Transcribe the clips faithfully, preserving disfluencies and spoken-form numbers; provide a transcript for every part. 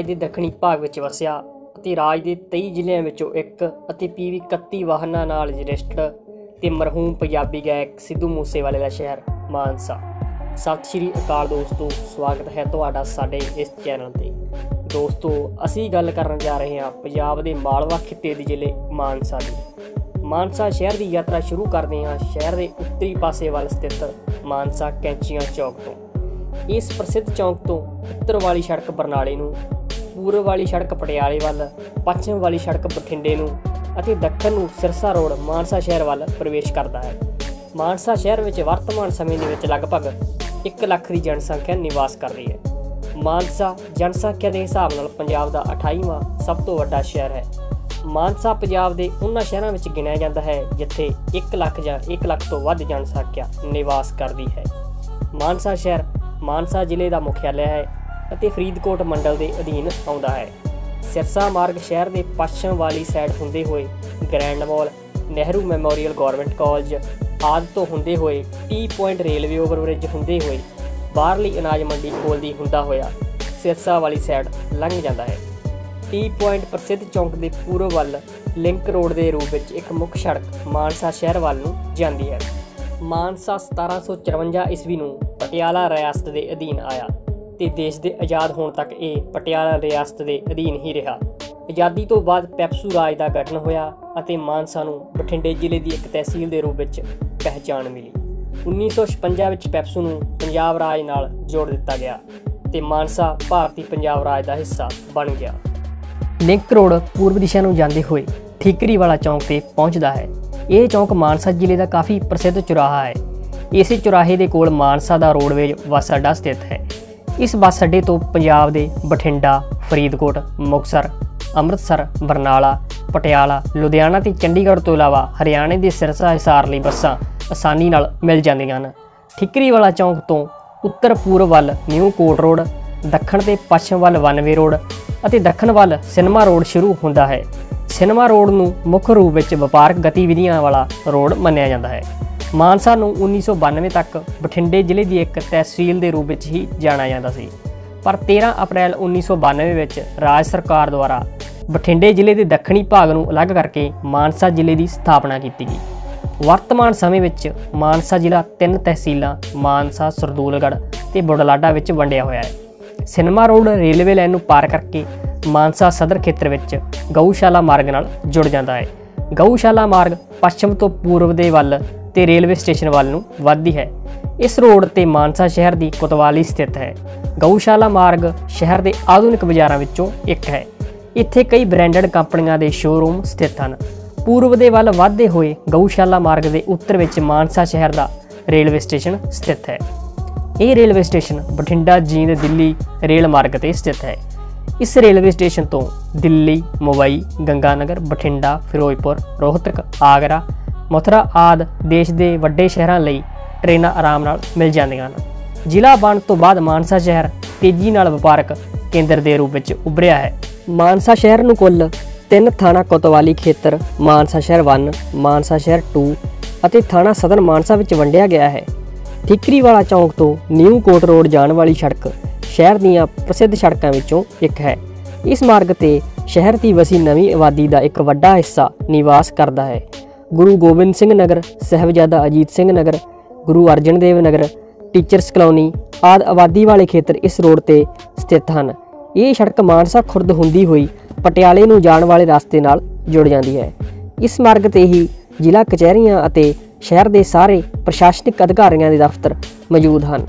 ਰਾਜ ਦੇ ਦੱਖਣੀ ਭਾਗ ਵਿੱਚ ਵਸਿਆ ਅਤੇ ਰਾਜ ਦੇ ਤੇਈ ਜ਼ਿਲ੍ਹਿਆਂ ਵਿੱਚੋਂ ਇੱਕ ਅਤੇ ਪੀ ਵੀ ਇਕੱਤੀ ਵਾਹਨਾਂ ਨਾਲ ਰਜਿਸਟਰਡ ਤੇ ਮਰਹੂਮ ਪੰਜਾਬੀ ਗਾਇਕ ਸਿੱਧੂ ਮੂਸੇਵਾਲੇ ਦਾ ਸ਼ਹਿਰ ਮਾਨਸਾ। ਸਤਿ ਸ਼੍ਰੀ ਅਕਾਲ ਦੋਸਤੋ, ਸਵਾਗਤ ਹੈ ਤੁਹਾਡਾ ਸਾਡੇ ਇਸ ਚੈਨਲ ਤੇ। ਦੋਸਤੋ, ਅਸੀਂ ਗੱਲ ਕਰਨ ਜਾ ਰਹੇ ਹਾਂ ਪੰਜਾਬ ਦੇ ਮਾਲਵਾ ਖਿੱਤੇ ਦੇ ਜ਼ਿਲ੍ਹੇ ਮਾਨਸਾ ਦੀ। ਮਾਨਸਾ ਸ਼ਹਿਰ ਦੀ ਯਾਤਰਾ ਸ਼ੁਰੂ ਕਰਦੇ ਹਾਂ ਸ਼ਹਿਰ ਦੇ ਉੱਤਰੀ ਪਾਸੇ ਵੱਲ ਸਥਿਤ ਮਾਨਸਾ ਕੈਂਚੀਆਂ ਚੌਕ ਤੋਂ। ਇਸ ਪ੍ਰਸਿੱਧ ਚੌਕ ਤੋਂ ਉੱਤਰ ਵਾਲੀ ਸੜਕ ਬਰਨਾਲੇ ਨੂੰ, ਪੂਰਬ ਵਾਲੀ ਸੜਕ ਪਟਿਆਲੇ ਵੱਲ, ਪੱਛਮ ਵਾਲੀ ਸੜਕ ਬਠਿੰਡੇ ਨੂੰ ਅਤੇ ਦੱਖਣ ਨੂੰ ਸਿਰਸਾ ਰੋਡ ਮਾਨਸਾ ਸ਼ਹਿਰ ਵੱਲ ਪ੍ਰਵੇਸ਼ ਕਰਦਾ ਹੈ। ਮਾਨਸਾ ਸ਼ਹਿਰ ਵਿੱਚ ਵਰਤਮਾਨ ਸਮੇਂ ਦੇ ਵਿੱਚ ਲਗਭਗ ਇੱਕ ਲੱਖ ਦੀ ਜਨਸੰਖਿਆ ਨਿਵਾਸ ਕਰ ਰਹੀ ਹੈ। ਮਾਨਸਾ ਜਨਸੰਖਿਆ ਦੇ ਹਿਸਾਬ ਨਾਲ ਪੰਜਾਬ ਦਾ ਅਠਾਈਵਾਂ ਸਭ ਤੋਂ ਵੱਡਾ ਸ਼ਹਿਰ ਹੈ। ਮਾਨਸਾ ਪੰਜਾਬ ਦੇ ਉਹਨਾਂ ਸ਼ਹਿਰਾਂ ਵਿੱਚ ਗਿਣਿਆ ਜਾਂਦਾ ਹੈ ਜਿੱਥੇ ਇੱਕ ਲੱਖ ਜਾਂ ਇੱਕ ਲੱਖ ਤੋਂ ਵੱਧ ਜਨਸੰਖਿਆ ਨਿਵਾਸ ਕਰਦੀ ਹੈ। ਮਾਨਸਾ ਸ਼ਹਿਰ ਮਾਨਸਾ ਜ਼ਿਲ੍ਹੇ ਦਾ ਮੁਖਿਆਲਾ ਹੈ ਅਤੇ ਫਰੀਦਕੋਟ ਮੰਡਲ ਦੇ ਅਧੀਨ ਆਉਂਦਾ ਹੈ। ਸਿਰਸਾ ਮਾਰਗ ਸ਼ਹਿਰ ਦੇ ਪੱਛਮ ਵਾਲੀ ਸਾਈਡ ਹੁੰਦੇ ਹੋਏ grand mall, Nehru memorial government college ਆਦਿ ਤੋਂ ਹੁੰਦੇ ਹੋਏ ਟੀ ਪੁਆਇੰਟ ਰੇਲਵੇ ਓਵਰਬ੍ਰਿਜ ਹੁੰਦੇ ਹੋਏ ਬਾਹਰਲੀ ਅਨਾਜ ਮੰਡੀ ਕੋਲ ਦੀ ਹੁੰਦਾ ਹੋਇਆ ਸਿਰਸਾ ਵਾਲੀ ਸਾਈਡ ਲੰਘ ਜਾਂਦਾ ਹੈ। ਟੀ ਪੁਆਇੰਟ ਪ੍ਰਸਿੱਧ ਚੌਂਕ ਦੇ ਪੂਰਬ ਵੱਲ ਲਿੰਕ ਰੋਡ ਦੇ ਰੂਪ ਵਿੱਚ ਇੱਕ ਮੁੱਖ ਸੜਕ ਮਾਨਸਾ ਸ਼ਹਿਰ ਵੱਲ ਨੂੰ ਜਾਂਦੀ ਹੈ। ਮਾਨਸਾ ਸਤਾਰਾਂ ਸੌ ਚੁਰੰਜਾ ਈਸਵੀ ਨੂੰ ਪਟਿਆਲਾ ਰਿਆਸਤ ਦੇ ਅਧੀਨ ਆਇਆ ਤੇ ਦੇਸ਼ ਦੇ ਆਜ਼ਾਦ ਹੋਣ ਤੱਕ ਇਹ ਪਟਿਆਲਾ ਰਿਆਸਤ ਦੇ ਅਧੀਨ ਹੀ ਰਿਹਾ। ਆਜ਼ਾਦੀ ਤੋਂ ਬਾਅਦ ਪੈਪਸੂ ਰਾਜ ਦਾ ਗਠਨ ਹੋਇਆ ਅਤੇ ਮਾਨਸਾ ਨੂੰ ਬਠਿੰਡੇ ਜ਼ਿਲ੍ਹੇ ਦੀ ਇੱਕ ਤਹਿਸੀਲ ਦੇ ਰੂਪ ਵਿੱਚ ਪਹਿਚਾਣ ਮਿਲੀ। ਉੱਨੀ ਸੌ ਛਪੰਜਾ ਵਿੱਚ ਪੈਪਸੂ ਨੂੰ ਪੰਜਾਬ ਰਾਜ ਨਾਲ ਜੋੜ ਦਿੱਤਾ ਗਿਆ ਤੇ ਮਾਨਸਾ ਭਾਰਤੀ ਪੰਜਾਬ ਰਾਜ ਦਾ ਹਿੱਸਾ ਬਣ ਗਿਆ। ਲਿੰਕ ਰੋਡ ਪੂਰਬ ਦਿਸ਼ਾ ਨੂੰ ਜਾਂਦੇ ਹੋਏ ਠੀਕਰੀ ਵਾਲਾ ਚੌਂਕ ਤੇ ਪਹੁੰਚਦਾ ਹੈ। ਇਹ ਚੌਂਕ ਮਾਨਸਾ ਜ਼ਿਲ੍ਹੇ ਦਾ ਕਾਫੀ ਪ੍ਰਸਿੱਧ ਚੁਰਾਹਾ ਹੈ। ਇਸੇ ਚੁਰਾਹੇ ਦੇ ਕੋਲ ਮਾਨਸਾ ਦਾ ਰੋਡਵੇਜ਼ ਬੱਸ ਅੱਡਾ ਸਥਿਤ ਹੈ। ਇਸ ਬੱਸ ਅੱਡੇ ਤੋਂ ਪੰਜਾਬ ਦੇ ਬਠਿੰਡਾ, ਫਰੀਦਕੋਟ, ਮੁਕਤਸਰ, ਅੰਮ੍ਰਿਤਸਰ, ਬਰਨਾਲਾ, ਪਟਿਆਲਾ, ਲੁਧਿਆਣਾ ਤੇ ਚੰਡੀਗੜ੍ਹ ਤੋਂ ਇਲਾਵਾ ਹਰਿਆਣੇ ਦੇ ਸਿਰਸਾ ਹਿਸਾਰ ਲਈ ਬੱਸਾਂ ਆਸਾਨੀ ਨਾਲ ਮਿਲ ਜਾਂਦੀਆਂ ਹਨ। ਠੀਕਰੀ ਵਾਲਾ ਚੌਂਕ ਤੋਂ ਉੱਤਰ ਪੂਰਬ ਵੱਲ ਨਿਊ ਕੋਟ ਰੋਡ, ਦੱਖਣ ਤੇ ਪੱਛਮ ਵੱਲ ਵਨਵੇ ਰੋਡ ਅਤੇ ਦੱਖਣ ਵੱਲ ਸਿਨੇਮਾ ਰੋਡ ਸ਼ੁਰੂ ਹੁੰਦਾ ਹੈ। ਸਿਨੇਮਾ ਰੋਡ ਨੂੰ ਮੁੱਖ ਰੂਪ ਵਿੱਚ ਵਪਾਰਕ ਗਤੀਵਿਧੀਆਂ ਵਾਲਾ ਰੋਡ ਮੰਨਿਆ ਜਾਂਦਾ ਹੈ। ਮਾਨਸਾ ਨੂੰ ਉੱਨੀ ਸੌ ਬਾਨਵੇਂ ਤੱਕ ਬਠਿੰਡੇ ਜ਼ਿਲ੍ਹੇ ਦੀ ਇੱਕ ਤਹਿਸੀਲ ਦੇ ਰੂਪ ਵਿੱਚ ਹੀ ਜਾਣਿਆ ਜਾਂਦਾ ਸੀ, ਪਰ ਤੇਰ੍ਹਾਂ ਅਪ੍ਰੈਲ ਉੱਨੀ ਸੌ ਬਾਨਵੇਂ ਵਿੱਚ ਰਾਜ ਸਰਕਾਰ ਦੁਆਰਾ ਬਠਿੰਡੇ ਜ਼ਿਲ੍ਹੇ ਦੇ ਦੱਖਣੀ ਭਾਗ ਨੂੰ ਅਲੱਗ ਕਰਕੇ ਮਾਨਸਾ ਜ਼ਿਲ੍ਹੇ ਦੀ ਸਥਾਪਨਾ ਕੀਤੀ ਗਈ। ਵਰਤਮਾਨ ਸਮੇਂ ਵਿੱਚ ਮਾਨਸਾ ਜ਼ਿਲ੍ਹਾ ਤਿੰਨ ਤਹਿਸੀਲਾਂ ਮਾਨਸਾ, ਸਰਦੂਲਗੜ੍ਹ ਤੇ ਬੁਢਲਾਡਾ ਵਿੱਚ ਵੰਡਿਆ ਹੋਇਆ ਹੈ। ਸਿਨੇਮਾ ਰੋਡ ਰੇਲਵੇ ਲਾਈਨ ਨੂੰ ਪਾਰ ਕਰਕੇ ਮਾਨਸਾ ਸਦਰ ਖੇਤਰ ਵਿੱਚ ਗਊਸ਼ਾਲਾ ਮਾਰਗ ਨਾਲ ਜੁੜ ਜਾਂਦਾ ਹੈ। ਗਊਸ਼ਾਲਾ ਮਾਰਗ ਪੱਛਮ ਤੋਂ ਪੂਰਬ ਦੇ ਵੱਲ ਤੇ ਰੇਲਵੇ ਸਟੇਸ਼ਨ ਵੱਲ ਨੂੰ ਵੱਧਦੀ ਹੈ। ਇਸ ਰੋਡ ਤੇ ਮਾਨਸਾ ਸ਼ਹਿਰ ਦੀ ਕੋਤਵਾਲੀ ਸਥਿਤ ਹੈ। ਗਊਸ਼ਾਲਾ ਮਾਰਗ ਸ਼ਹਿਰ ਦੇ ਆਧੁਨਿਕ ਬਾਜ਼ਾਰਾਂ ਵਿੱਚੋਂ ਇੱਕ ਹੈ। ਇੱਥੇ ਕਈ ਬ੍ਰਾਂਡਡ ਕੰਪਨੀਆਂ ਦੇ ਸ਼ੋਰੂਮ ਸਥਿਤ ਹਨ। ਪੂਰਬ ਦੇ ਵੱਲ ਵੱਧਦੇ ਹੋਏ ਗਊਸ਼ਾਲਾ ਮਾਰਗ ਦੇ ਉੱਤਰ ਵਿੱਚ ਮਾਨਸਾ ਸ਼ਹਿਰ ਦਾ ਰੇਲਵੇ ਸਟੇਸ਼ਨ ਸਥਿਤ ਹੈ। ਇਹ railway station Bathinda Jind Delhi rail ਮਾਰਗ ਤੇ ਸਥਿਤ ਹੈ। ਇਸ ਰੇਲਵੇ ਸਟੇਸ਼ਨ ਤੋਂ ਦਿੱਲੀ, ਮੁੰਬਈ, ਗੰਗਾਨਗਰ, ਬਠਿੰਡਾ, ਫਿਰੋਜ਼ਪੁਰ, ਰੋਹਤਕ, ਆਗਰਾ, ਮਥੁਰਾ ਆਦਿ ਦੇਸ਼ ਦੇ ਵੱਡੇ ਸ਼ਹਿਰਾਂ ਲਈ ਟ੍ਰੇਨਾਂ ਆਰਾਮ ਨਾਲ ਮਿਲ ਜਾਂਦੀਆਂ ਹਨ। ਜ਼ਿਲ੍ਹਾ ਬਣਨ ਤੋਂ ਬਾਅਦ ਮਾਨਸਾ ਸ਼ਹਿਰ ਤੇਜ਼ੀ ਨਾਲ ਵਪਾਰਕ ਕੇਂਦਰ ਦੇ ਰੂਪ ਵਿੱਚ ਉੱਭਰਿਆ ਹੈ। ਮਾਨਸਾ ਸ਼ਹਿਰ ਨੂੰ ਕੁੱਲ ਤਿੰਨ ਥਾਣਾ ਕੋਤਵਾਲੀ ਖੇਤਰ ਮਾਨਸਾ ਸ਼ਹਿਰ ਵਨ, ਮਾਨਸਾ ਸ਼ਹਿਰ ਟੂ ਅਤੇ ਥਾਣਾ ਸਦਰ ਮਾਨਸਾ ਵਿੱਚ ਵੰਡਿਆ ਗਿਆ ਹੈ। ਠੀਕਰੀ ਵਾਲਾ ਚੌਂਕ ਤੋਂ ਨਿਊ ਕੋਟ ਰੋਡ ਜਾਣ ਵਾਲੀ ਸੜਕ ਸ਼ਹਿਰ ਦੀਆਂ ਪ੍ਰਸਿੱਧ ਸੜਕਾਂ ਵਿੱਚੋਂ ਇੱਕ ਹੈ। ਇਸ ਮਾਰਗ ਤੇ ਸ਼ਹਿਰ ਦੀ ਵਸੀ ਨਵੀਂ ਆਬਾਦੀ ਦਾ ਇੱਕ ਵੱਡਾ ਹਿੱਸਾ ਨਿਵਾਸ ਕਰਦਾ ਹੈ। ਗੁਰੂ ਗੋਬਿੰਦ ਸਿੰਘ ਨਗਰ, ਸਾਹਿਬਜ਼ਾਦਾ ਅਜੀਤ ਸਿੰਘ ਨਗਰ, ਗੁਰੂ ਅਰਜਨ ਦੇਵ ਨਗਰ, ਟੀਚਰਸ ਕਲੋਨੀ ਆਦਿ ਆਬਾਦੀ ਵਾਲੇ ਖੇਤਰ ਇਸ ਰੋਡ ਤੇ ਸਥਿਤ ਹਨ। ਇਹ ਸੜਕ ਮਾਨਸਾ ਖੁਰਦ ਹੁੰਦੀ ਹੋਈ ਪਟਿਆਲੇ ਨੂੰ ਜਾਣ ਵਾਲੇ ਰਸਤੇ ਨਾਲ ਜੁੜ ਜਾਂਦੀ ਹੈ। ਇਸ ਮਾਰਗ ਤੇ ਹੀ ਜ਼ਿਲ੍ਹਾ ਕਚਹਿਰੀਆਂ ਅਤੇ ਸ਼ਹਿਰ ਦੇ ਸਾਰੇ ਪ੍ਰਸ਼ਾਸਨਿਕ ਅਧਿਕਾਰੀਆਂ ਦੇ ਦਫ਼ਤਰ ਮੌਜੂਦ ਹਨ।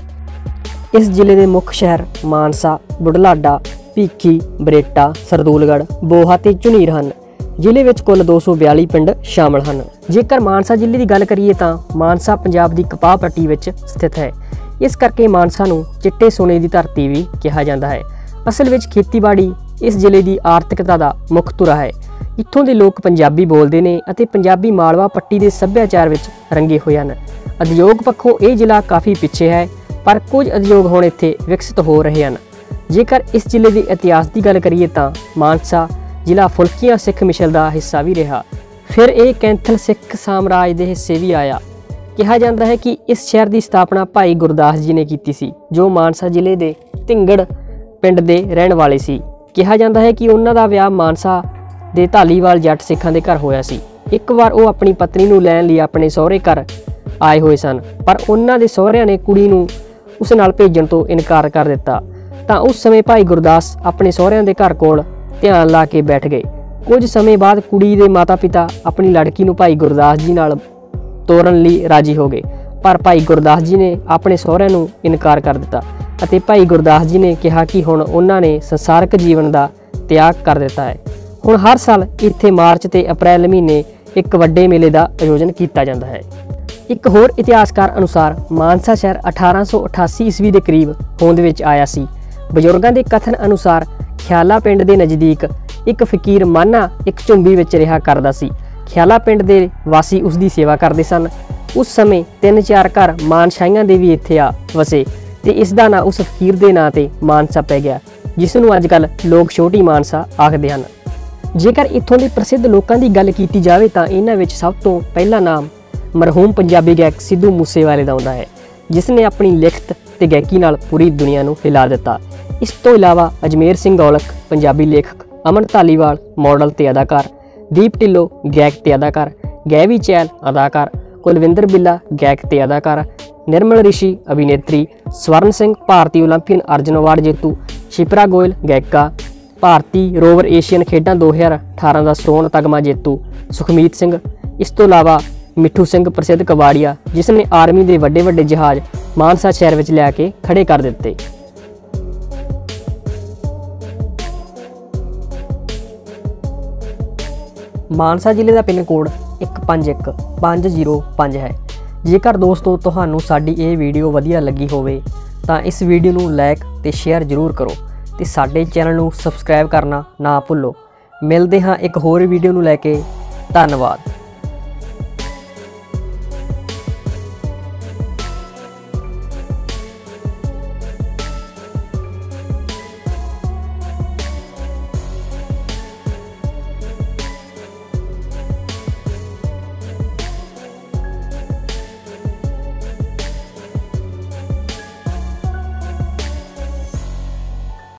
ਇਸ ਜ਼ਿਲ੍ਹੇ ਦੇ ਮੁੱਖ ਸ਼ਹਿਰ ਮਾਨਸਾ, ਬੁਢਲਾਡਾ, ਭੀਖੀ, ਬਰੇਟਾ, ਸਰਦੂਲਗੜ੍ਹ, ਬੋਹਾ ਤੇ ਝੁਨੀਰ ਹਨ। ਜ਼ਿਲ੍ਹੇ ਵਿੱਚ ਕੁੱਲ ਦੋ ਸੌ ਬਿਆਲੀ ਪਿੰਡ ਸ਼ਾਮਲ ਹਨ। ਜੇਕਰ ਮਾਨਸਾ ਜ਼ਿਲ੍ਹੇ ਦੀ ਗੱਲ ਕਰੀਏ ਤਾਂ ਮਾਨਸਾ ਪੰਜਾਬ ਦੀ ਕਪਾਹ ਪੱਟੀ ਵਿੱਚ ਸਥਿਤ ਹੈ। ਇਸ ਕਰਕੇ ਮਾਨਸਾ ਨੂੰ ਚਿੱਟੇ ਸੋਨੇ ਦੀ ਧਰਤੀ ਵੀ ਕਿਹਾ ਜਾਂਦਾ ਹੈ। ਅਸਲ ਵਿੱਚ ਖੇਤੀਬਾੜੀ ਇਸ ਜ਼ਿਲ੍ਹੇ ਦੀ ਆਰਥਿਕਤਾ ਦਾ ਮੁੱਖ ਧੁਰਾ ਹੈ। ਇੱਥੋਂ ਦੇ ਲੋਕ ਪੰਜਾਬੀ ਬੋਲਦੇ ਨੇ ਅਤੇ ਪੰਜਾਬੀ ਮਾਲਵਾ ਪੱਟੀ ਦੇ ਸੱਭਿਆਚਾਰ ਵਿੱਚ ਰੰਗੇ ਹੋਏ ਹਨ। ਉਦਯੋਗ ਪੱਖੋਂ ਇਹ ਜ਼ਿਲ੍ਹਾ ਕਾਫੀ ਪਿੱਛੇ ਹੈ, ਪਰ ਕੁਝ ਉਦਯੋਗ ਹੁਣ ਇੱਥੇ ਵਿਕਸਿਤ ਹੋ ਰਹੇ ਹਨ। ਜੇਕਰ ਇਸ ਜ਼ਿਲ੍ਹੇ ਦੇ ਇਤਿਹਾਸ ਦੀ ਗੱਲ ਕਰੀਏ ਤਾਂ ਮਾਨਸਾ ਜ਼ਿਲ੍ਹਾ ਫੁਲਕੀਆਂ ਸਿੱਖ ਮਿਸ਼ਲ ਦਾ ਹਿੱਸਾ ਵੀ ਰਿਹਾ। ਫਿਰ ਇਹ ਕੈਂਥਲ ਸਿੱਖ ਸਾਮਰਾਜ ਦੇ ਹਿੱਸੇ ਵੀ ਆਇਆ। ਕਿਹਾ ਜਾਂਦਾ ਹੈ ਕਿ ਇਸ ਸ਼ਹਿਰ ਦੀ ਸਥਾਪਨਾ ਭਾਈ ਗੁਰਦਾਸ ਜੀ ਨੇ ਕੀਤੀ ਸੀ, ਜੋ ਮਾਨਸਾ ਜ਼ਿਲ੍ਹੇ ਦੇ ਢਿੰਗੜ ਪਿੰਡ ਦੇ ਰਹਿਣ ਵਾਲੇ ਸੀ। ਕਿਹਾ ਜਾਂਦਾ ਹੈ ਕਿ ਉਹਨਾਂ ਦਾ ਵਿਆਹ ਮਾਨਸਾ ਦੇ ਧਾਲੀਵਾਲ ਜੱਟ ਸਿੱਖਾਂ ਦੇ ਘਰ ਹੋਇਆ ਸੀ। ਇੱਕ ਵਾਰ ਉਹ ਆਪਣੀ ਪਤਨੀ ਨੂੰ ਲੈਣ ਲਈ ਆਪਣੇ ਸਹੁਰੇ ਘਰ ਆਏ ਹੋਏ ਸਨ, ਪਰ ਉਹਨਾਂ ਦੇ ਸਹੁਰਿਆਂ ਨੇ ਕੁੜੀ ਨੂੰ ਉਸ ਨਾਲ ਭੇਜਣ ਤੋਂ ਇਨਕਾਰ ਕਰ ਦਿੱਤਾ। ਤਾਂ ਉਸ ਸਮੇਂ ਭਾਈ ਗੁਰਦਾਸ ਆਪਣੇ ਸਹੁਰਿਆਂ ਦੇ ਘਰ ਕੋਲ ਧਿਆਨ ਲਾ ਕੇ ਬੈਠ ਗਏ। ਕੁਝ ਸਮੇਂ ਬਾਅਦ ਕੁੜੀ ਦੇ ਮਾਤਾ-ਪਿਤਾ ਆਪਣੀ ਲੜਕੀ ਨੂੰ ਭਾਈ ਗੁਰਦਾਸ ਜੀ ਨਾਲ ਤੋਰਨ ਲਈ ਰਾਜੀ ਹੋ ਗਏ, ਪਰ ਭਾਈ ਗੁਰਦਾਸ ਜੀ ਨੇ ਆਪਣੇ ਸਹੁਰਿਆਂ ਨੂੰ ਇਨਕਾਰ ਕਰ ਦਿੱਤਾ ਅਤੇ ਭਾਈ ਗੁਰਦਾਸ ਜੀ ਨੇ ਕਿਹਾ ਕਿ ਹੁਣ ਉਹਨਾਂ ਨੇ ਸੰਸਾਰਕ ਜੀਵਨ ਦਾ ਤਿਆਗ ਕਰ ਦਿੱਤਾ ਹੈ। ਹੁਣ ਹਰ ਸਾਲ ਇੱਥੇ ਮਾਰਚ ਤੇ ਅਪ੍ਰੈਲ ਮਹੀਨੇ ਇੱਕ ਵੱਡੇ ਮੇਲੇ ਦਾ ਆਯੋਜਨ ਕੀਤਾ ਜਾਂਦਾ ਹੈ। ਇੱਕ ਹੋਰ ਇਤਿਹਾਸਕਾਰ ਅਨੁਸਾਰ ਮਾਨਸਾ ਸ਼ਹਿਰ ਅਠਾਰਾਂ ਸੌ ਅਠਾਸੀ ਈਸਵੀ ਦੇ ਕਰੀਬ ਹੋਂਦ ਵਿੱਚ ਆਇਆ ਸੀ। ਬਜ਼ੁਰਗਾਂ ਦੇ ਕਥਨ ਅਨੁਸਾਰ ਖਿਆਲਾ ਪਿੰਡ ਦੇ ਨਜ਼ਦੀਕ ਇੱਕ ਫਕੀਰ ਮਾਨਾ ਇੱਕ ਝੁੰਬੀ ਵਿੱਚ ਰਿਹਾ ਕਰਦਾ ਸੀ। ਖਿਆਲਾ ਪਿੰਡ ਦੇ ਵਾਸੀ ਉਸ ਦੀ ਸੇਵਾ ਕਰਦੇ ਸਨ। ਉਸ ਸਮੇਂ ਤਿੰਨ ਚਾਰ ਘਰ ਮਾਨਸ਼ਾਹੀਆਂ ਦੇ ਵੀ ਇੱਥੇ ਆ ਵਸੇ ਤੇ ਇਸ ਦਾ ਨਾਂ ਉਸ ਫਕੀਰ ਦੇ ਨਾਂ ਤੇ ਮਾਨਸਾ ਪੈ ਗਿਆ, ਜਿਸ ਨੂੰ ਅੱਜ ਕੱਲ੍ਹ ਲੋਕ ਛੋਟੀ ਮਾਨਸਾ ਆਖਦੇ ਹਨ। ਜੇਕਰ ਇੱਥੋਂ ਦੇ ਪ੍ਰਸਿੱਧ ਲੋਕਾਂ ਦੀ ਗੱਲ ਕੀਤੀ ਜਾਵੇ ਤਾਂ ਇਹਨਾਂ ਵਿੱਚ ਸਭ ਤੋਂ ਪਹਿਲਾ ਨਾਮ ਮਰਹੂਮ ਪੰਜਾਬੀ ਗਾਇਕ ਸਿੱਧੂ ਮੂਸੇਵਾਲੇ ਦਾ ਆਉਂਦਾ ਹੈ, ਜਿਸ ਨੇ ਆਪਣੀ ਲਿਖਤ ਤੇ ਗਾਇਕੀ ਨਾਲ ਪੂਰੀ ਦੁਨੀਆ ਨੂੰ ਹਿਲਾ ਦਿੱਤਾ। ਇਸ ਤੋਂ ਇਲਾਵਾ ਅਜਮੇਰ ਸਿੰਘ ਔਲਖ ਪੰਜਾਬੀ ਲੇਖਕ, ਅਮਨ ਧਾਲੀਵਾਲ ਮਾਡਲ ਤੇ ਅਦਾਕਾਰ, ਦੀਪ ਢਿੱਲੋਂ ਗਾਇਕ ਤੇ ਅਦਾਕਾਰ, ਗੈਵੀ ਚਹਿਲ ਅਦਾਕਾਰ, ਕੁਲਵਿੰਦਰ ਬਿੱਲਾ ਗਾਇਕ ਤੇ ਅਦਾਕਾਰ, ਨਿਰਮਲ ਰਿਸ਼ੀ ਅਭਿਨੇਤਰੀ, ਸਵਰਨ ਸਿੰਘ ਭਾਰਤੀ ਓਲੰਪੀਅਨ ਅਰਜਨ ਅਵਾਰਡ ਜੇਤੂ, ਸ਼ਿਪਰਾ ਗੋਇਲ ਗਾਇਕਾ, ਭਾਰਤੀ ਰੋਵਰ ਏਸ਼ੀਅਨ ਖੇਡਾਂ ਦੋ ਹਜ਼ਾਰ ਅਠਾਰਾਂ ਦਾ ਸੋਨ ਤਗਮਾ ਜੇਤੂ ਸੁਖਮੀਤ ਸਿੰਘ। ਇਸ ਤੋਂ ਇਲਾਵਾ ਮਿੱਠੂ ਸਿੰਘ ਪ੍ਰਸਿੱਧ ਕਬਾੜੀਆ, ਜਿਸ ਨੇ ਆਰਮੀ ਦੇ ਵੱਡੇ ਵੱਡੇ ਜਹਾਜ਼ ਮਾਨਸਾ ਸ਼ਹਿਰ ਵਿੱਚ ਲਿਆ ਕੇ ਖੜੇ ਕਰ ਦਿੱਤੇ। ਮਾਨਸਾ ਜ਼ਿਲ੍ਹੇ ਦਾ ਪਿੰਨ ਕੋਡ ਇੱਕ ਪੰਜ ਇੱਕ ਪੰਜ ਜ਼ੀਰੋ ਪੰਜ ਹੈ। ਜੇਕਰ ਦੋਸਤੋ ਤੁਹਾਨੂੰ ਸਾਡੀ ਇਹ ਵੀਡੀਓ ਵਧੀਆ ਲੱਗੀ ਹੋਵੇ ਤਾਂ ਇਸ ਵੀਡੀਓ ਨੂੰ ਲਾਈਕ ਤੇ ਸ਼ੇਅਰ ਜ਼ਰੂਰ ਕਰੋ ਤੇ ਸਾਡੇ ਚੈਨਲ ਨੂੰ ਸਬਸਕ੍ਰਾਈਬ ਕਰਨਾ ਨਾ ਭੁੱਲੋ। ਮਿਲਦੇ ਹਾਂ ਇੱਕ ਹੋਰ ਵੀਡੀਓ ਨੂੰ ਲੈ ਕੇ। ਧੰਨਵਾਦ।